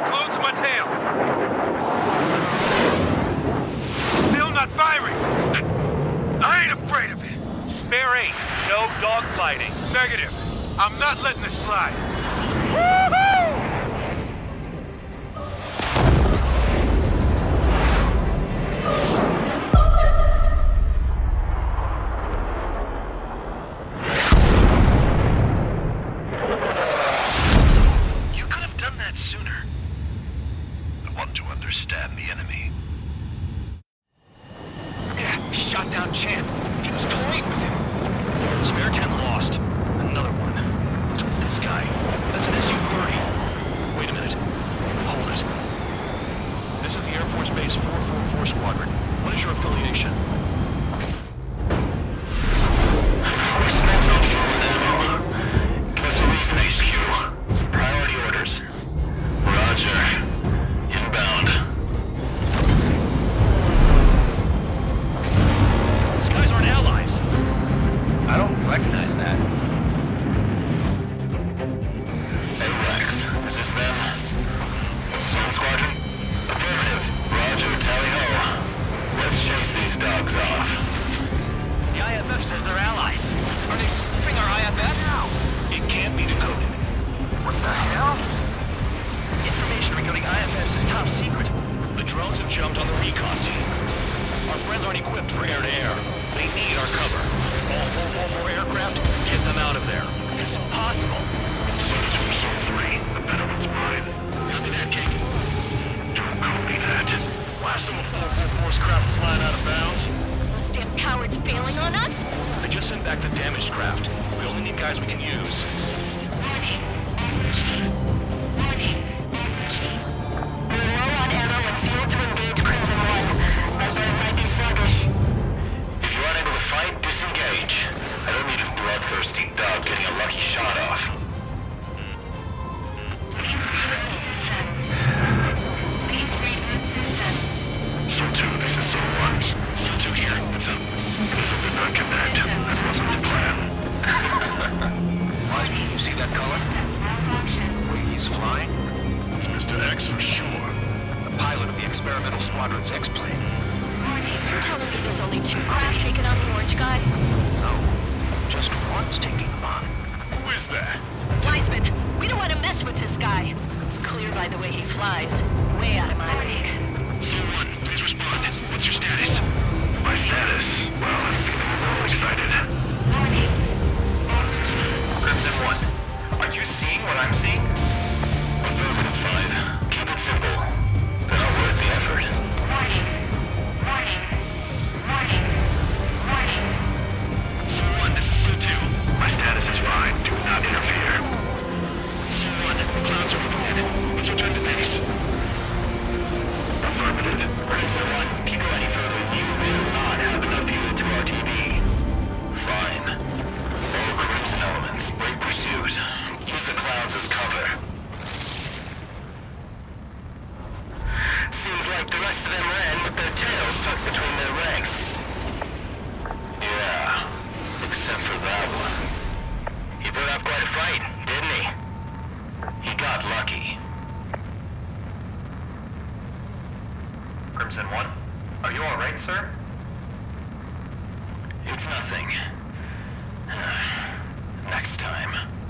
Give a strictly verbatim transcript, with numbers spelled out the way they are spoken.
glued to my tail. Still not firing. I ain't afraid of it. Spare eight. No dogfighting. Negative. I'm not letting this slide. Woohoo! You could have done that sooner. I want to understand the enemy. Yeah, shot down Champ. Just toying with him. Spare ten lost. Another one. What's with this guy? That's an S U thirty. Wait a minute. Hold it. This is the Air Force Base four forty-four Squadron. What is your affiliation? H Q. Priority orders. Roger. Inbound. These guys aren't allies. I don't recognize that. Hey, Rex. Is this them? Sun Squadron? Affirmative. Roger. Tally-ho. Let's chase these dogs off. The I F F says they're allies. Are they spoofing our I F F now? It can't be decoded. What the hell? Information regarding I F Fs is top secret. The drones have jumped on the recon team. Our friends aren't equipped for air-to-air. They need our cover. All four forty-four aircraft, get them out of there. It's impossible. three. The better one's mine. Copy that, King. Don't copy that. Why some of four forty-four's craft flying out of bounds? Those damn cowards bailing on us? I just sent back the damaged craft. We only need guys we can use. Warning. R G. Warning. R G. We're low on ammo and failed to engage Crimson One. Although it might be sluggish. If you're unable to fight, disengage. I don't need his bloodthirsty dog getting a lucky shot off. So two, this is so one. So two here. What's up? This did not connect. That wasn't the plan. Wiseman, you see that color? The way he's flying? It's Mister X for sure. The pilot of the experimental squadron's X-plane. You're telling me there's only two craft taking on the orange guy? No, just one's taking them on. Who is that? Wiseman, we don't want to mess with this guy. It's clear by the way he flies. Way out of my league. C one, please respond. What's your status? My status? Well, I'm feeling a little excited. Crimson one, are you seeing what I'm seeing? Affirmative five. Keep it simple. They're not worth the effort. Warning. Warning. Warning. Warning. C one, this is C two. My status is fine. Do not interfere. C one, clouds are overhead. Let's return to base. Affirmative. Crimson one, keep going any further. You may not have enough unit to R T B. Fine. All Crimson elements, break pursuit. Use the clouds as cover. Seems like the rest of them ran with their tails tucked between their ranks. Yeah, except for that one. He put up quite a fight, didn't he? He got lucky. Crimson one, are you alright, sir? It's nothing. Next time.